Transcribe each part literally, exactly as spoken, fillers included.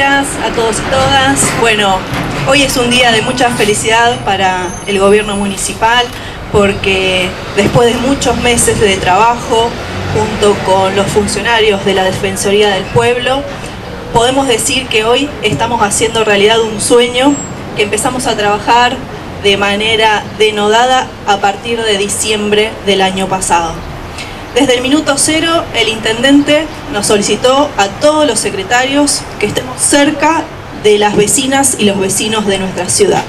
días a todos y todas. Bueno, hoy es un día de mucha felicidad para el gobierno municipal porque después de muchos meses de trabajo junto con los funcionarios de la Defensoría del Pueblo, podemos decir que hoy estamos haciendo realidad un sueño que empezamos a trabajar de manera denodada a partir de diciembre del año pasado. Desde el minuto cero, el intendente nos solicitó a todos los secretarios que estemos cerca de las vecinas y los vecinos de nuestra ciudad.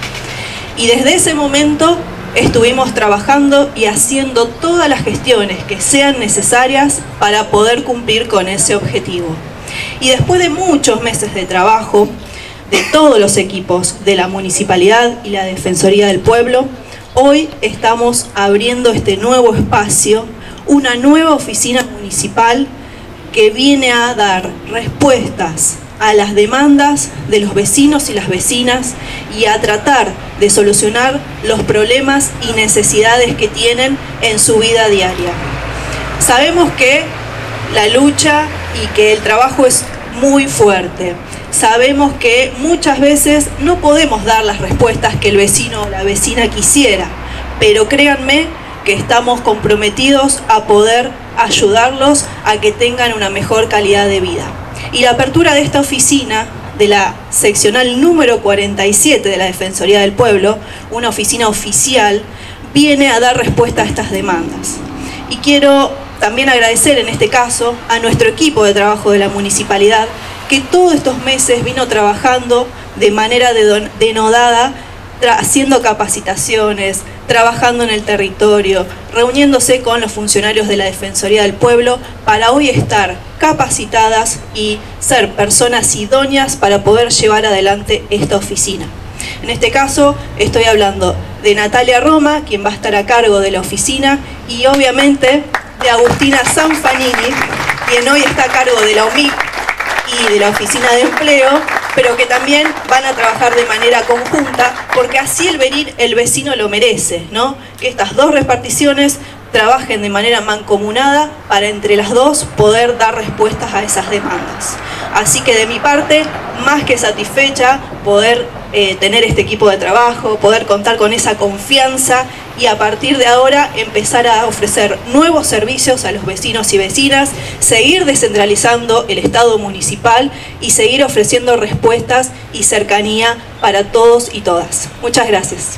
Y desde ese momento estuvimos trabajando y haciendo todas las gestiones que sean necesarias para poder cumplir con ese objetivo. Y después de muchos meses de trabajo de todos los equipos de la Municipalidad y la Defensoría del Pueblo, hoy estamos abriendo este nuevo espacio, una nueva oficina municipal que viene a dar respuestas a las demandas de los vecinos y las vecinas y a tratar de solucionar los problemas y necesidades que tienen en su vida diaria. Sabemos que la lucha y que el trabajo es muy fuerte. Sabemos que muchas veces no podemos dar las respuestas que el vecino o la vecina quisiera, pero créanme que estamos comprometidos a poder ayudarlos a que tengan una mejor calidad de vida. Y la apertura de esta oficina, de la seccional número cuarenta y siete de la Defensoría del Pueblo, una oficina oficial, viene a dar respuesta a estas demandas. Y quiero también agradecer en este caso a nuestro equipo de trabajo de la Municipalidad, que todos estos meses vino trabajando de manera denodada, haciendo capacitaciones, trabajando en el territorio, reuniéndose con los funcionarios de la Defensoría del Pueblo para hoy estar capacitadas y ser personas idóneas para poder llevar adelante esta oficina. En este caso estoy hablando de Natalia Roma, quien va a estar a cargo de la oficina, y obviamente de Agustina Sanfanini, quien hoy está a cargo de la O M I P y de la Oficina de Empleo, pero que también van a trabajar de manera conjunta, porque así el venir el vecino lo merece, ¿no? Que estas dos reparticiones trabajen de manera mancomunada para entre las dos poder dar respuestas a esas demandas. Así que de mi parte, más que satisfecha poder eh, tener este equipo de trabajo, poder contar con esa confianza y a partir de ahora empezar a ofrecer nuevos servicios a los vecinos y vecinas, seguir descentralizando el Estado municipal y seguir ofreciendo respuestas y cercanía para todos y todas. Muchas gracias.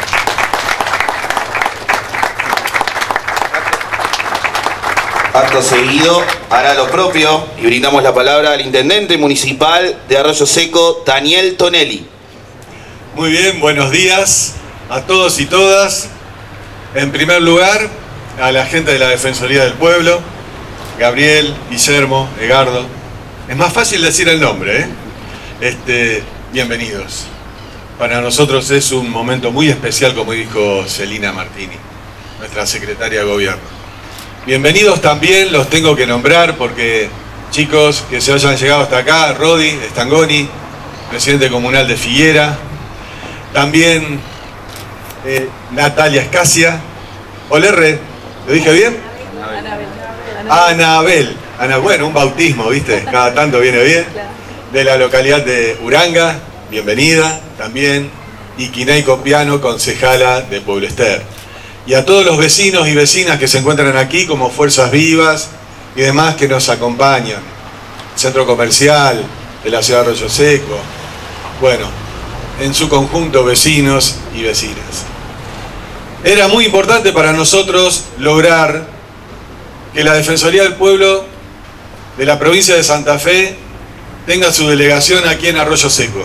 Acto seguido hará lo propio y brindamos la palabra al intendente municipal de Arroyo Seco, Daniel Tonelli. Muy bien, buenos días a todos y todas. En primer lugar, a la gente de la Defensoría del Pueblo, Gabriel, Guillermo, Edgardo. Es más fácil decir el nombre, ¿eh? Este, bienvenidos. Para nosotros es un momento muy especial, como dijo Celina Martini, nuestra secretaria de Gobierno. Bienvenidos también, los tengo que nombrar porque chicos que se hayan llegado hasta acá, Rodi Stangoni, presidente comunal de Figuera, también eh, Natalia Escasia, Olerre, ¿lo dije bien? Anabel. Anabel, Ana, bueno, un bautismo, ¿viste? Cada tanto viene bien. De la localidad de Uranga, bienvenida también, y Quinay Copiano, concejala de Pueblo Ester. Y a todos los vecinos y vecinas que se encuentran aquí como Fuerzas Vivas y demás que nos acompañan. Centro Comercial de la ciudad de Arroyo Seco. Bueno, en su conjunto vecinos y vecinas. Era muy importante para nosotros lograr que la Defensoría del Pueblo de la provincia de Santa Fe tenga su delegación aquí en Arroyo Seco.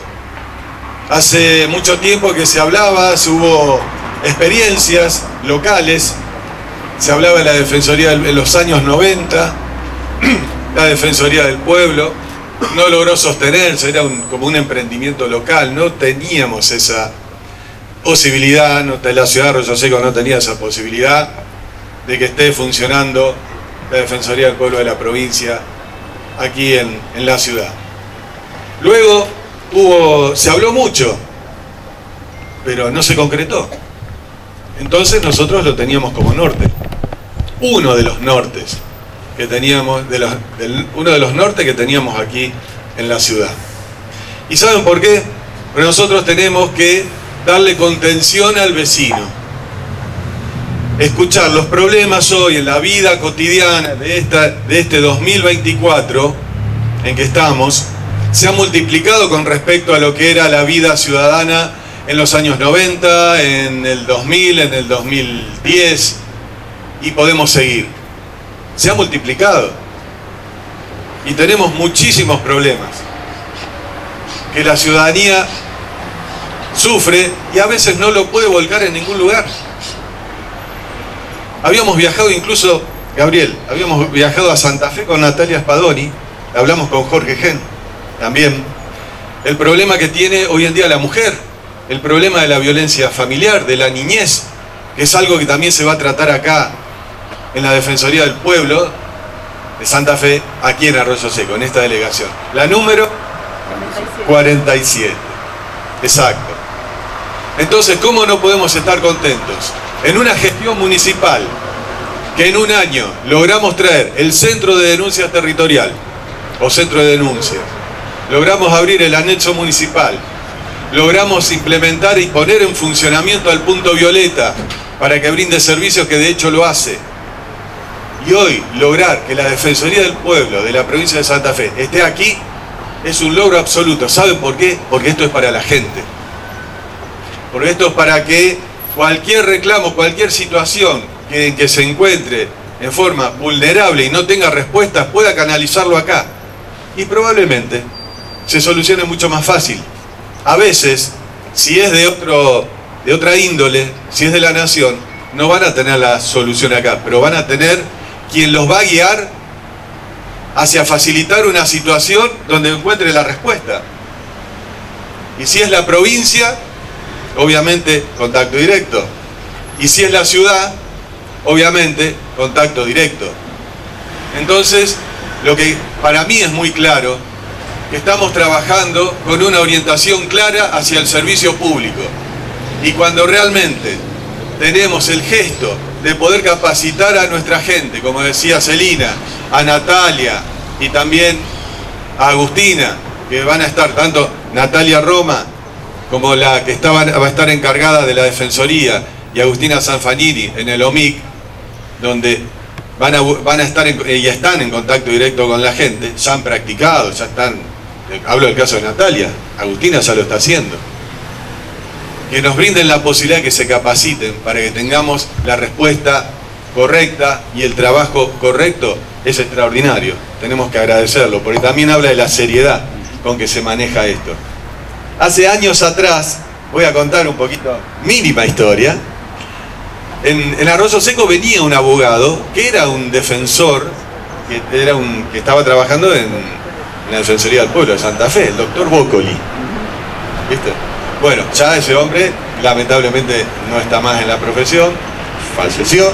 Hace mucho tiempo que se hablaba, se hubo experiencias locales, se hablaba de la Defensoría en los años noventa, la Defensoría del Pueblo no logró sostenerse, era un, como un emprendimiento local, no teníamos esa posibilidad, no, la ciudad de Arroyo Seco no tenía esa posibilidad de que esté funcionando la Defensoría del Pueblo de la provincia aquí en, en la ciudad. Luego hubo, se habló mucho, pero no se concretó. Entonces nosotros lo teníamos como norte, uno de los nortes que teníamos, de los, del, uno de los nortes que teníamos aquí en la ciudad. ¿Y saben por qué? Porque nosotros tenemos que darle contención al vecino. Escuchar los problemas hoy en la vida cotidiana de, esta, de este dos mil veinticuatro en que estamos, se ha multiplicado con respecto a lo que era la vida ciudadana en los años noventa, en el dos mil, en el dos mil diez, y podemos seguir. Se ha multiplicado. Y tenemos muchísimos problemas que la ciudadanía sufre y a veces no lo puede volcar en ningún lugar. Habíamos viajado incluso, Gabriel, habíamos viajado a Santa Fe con Natalia Spadoni, hablamos con Jorge Gen, también, el problema que tiene hoy en día la mujer, el problema de la violencia familiar, de la niñez, que es algo que también se va a tratar acá en la Defensoría del Pueblo de Santa Fe, aquí en Arroyo Seco, en esta delegación. La número cuarenta y siete. Exacto. Entonces, ¿cómo no podemos estar contentos? En una gestión municipal que en un año logramos traer el centro de denuncia territorial o centro de denuncias, logramos abrir el anexo municipal, logramos implementar y poner en funcionamiento al punto violeta para que brinde servicios, que de hecho lo hace, y hoy lograr que la Defensoría del Pueblo de la provincia de Santa Fe esté aquí es un logro absoluto. ¿Saben por qué? Porque esto es para la gente, porque esto es para que cualquier reclamo, cualquier situación que, en que se encuentre en forma vulnerable y no tenga respuestas, pueda canalizarlo acá. Y probablemente se solucione mucho más fácil. A veces, si es de, otro, de otra índole, si es de la nación, no van a tener la solución acá, pero van a tener quien los va a guiar hacia facilitar una situación donde encuentre la respuesta. Y si es la provincia, obviamente contacto directo, y si es la ciudad, obviamente contacto directo. Entonces, lo que para mí es muy claro, que estamos trabajando con una orientación clara hacia el servicio público, y cuando realmente tenemos el gesto de poder capacitar a nuestra gente, como decía Celina, a Natalia y también a Agustina, que van a estar tanto Natalia Roma como la que estaba, va a estar encargada de la Defensoría, y Agustina Sanfanini en el O M I C, donde van a, van a estar en, y están en contacto directo con la gente, ya han practicado, ya están, hablo del caso de Natalia, Agustina ya lo está haciendo. Que nos brinden la posibilidad de que se capaciten para que tengamos la respuesta correcta y el trabajo correcto, es extraordinario. Tenemos que agradecerlo, porque también habla de la seriedad con que se maneja esto. Hace años atrás, voy a contar un poquito, mínima historia, en, en Arroyo Seco venía un abogado que era un defensor, que, era un, que estaba trabajando en, en la Defensoría del Pueblo de Santa Fe, el doctor Boccoli. ¿Viste? Bueno, ya ese hombre lamentablemente no está más en la profesión, falleció,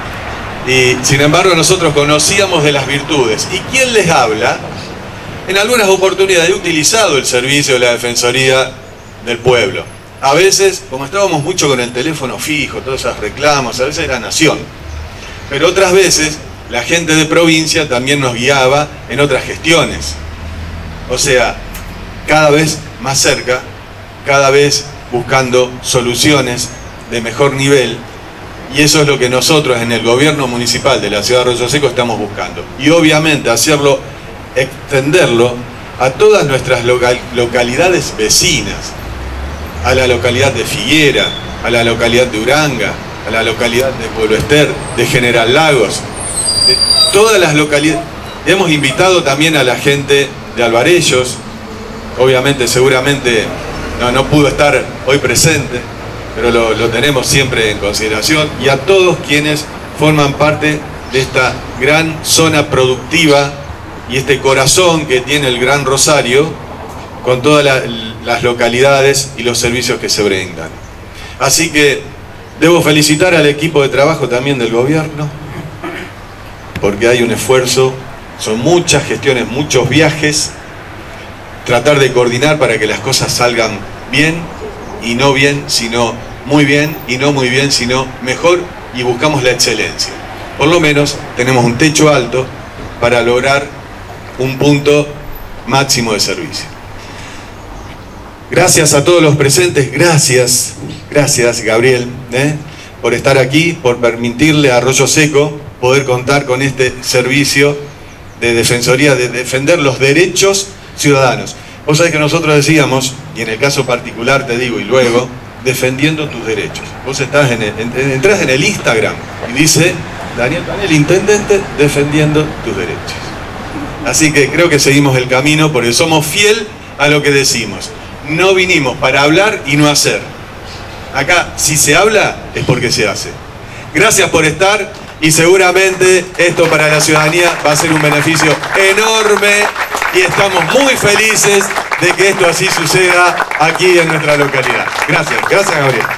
y sin embargo nosotros conocíamos de las virtudes. ¿Y quién les habla? En algunas oportunidades he utilizado el servicio de la Defensoría del Pueblo. A veces, como estábamos mucho con el teléfono fijo, todos esos reclamos, a veces era Nación. Pero otras veces, la gente de provincia también nos guiaba en otras gestiones. O sea, cada vez más cerca, cada vez buscando soluciones de mejor nivel. Y eso es lo que nosotros en el gobierno municipal de la ciudad de Arroyo Seco estamos buscando. Y obviamente hacerlo, extenderlo a todas nuestras local, localidades vecinas, a la localidad de Figuera, a la localidad de Uranga, a la localidad de Pueblo Ester, de General Lagos, de todas las localidades. Hemos invitado también a la gente de Alvarellos, obviamente seguramente no, no pudo estar hoy presente, pero lo, lo tenemos siempre en consideración, y a todos quienes forman parte de esta gran zona productiva y este corazón que tiene el Gran Rosario, con todas la, las localidades y los servicios que se brindan. Así que debo felicitar al equipo de trabajo también del gobierno, porque hay un esfuerzo, son muchas gestiones, muchos viajes, tratar de coordinar para que las cosas salgan bien, y no bien, sino muy bien, y no muy bien, sino mejor, y buscamos la excelencia. Por lo menos tenemos un techo alto para lograr un punto máximo de servicio. Gracias a todos los presentes, gracias, gracias Gabriel, ¿eh? por estar aquí, por permitirle a Arroyo Seco poder contar con este servicio de defensoría, de defender los derechos ciudadanos. Vos sabés que nosotros decíamos, y en el caso particular te digo y luego, defendiendo tus derechos. Vos estás en el, en, entras en el Instagram y dice Daniel Panel, intendente, defendiendo tus derechos. Así que creo que seguimos el camino porque somos fiel a lo que decimos. No vinimos para hablar y no hacer. Acá, si se habla, es porque se hace. Gracias por estar y seguramente esto para la ciudadanía va a ser un beneficio enorme y estamos muy felices de que esto así suceda aquí en nuestra localidad. Gracias, gracias Gabriel.